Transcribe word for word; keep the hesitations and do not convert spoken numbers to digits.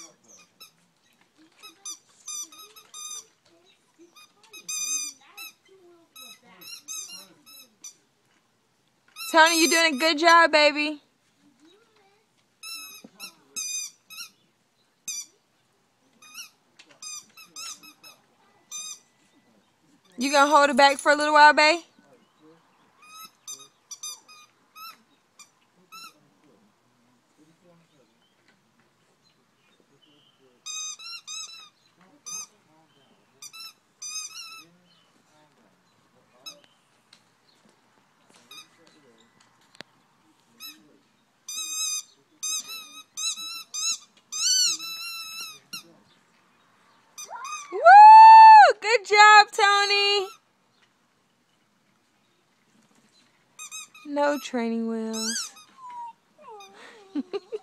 Tony, you're doing a good job, baby. You gonna hold it back for a little while, babe? Woo! Good job, Tony. No training wheels.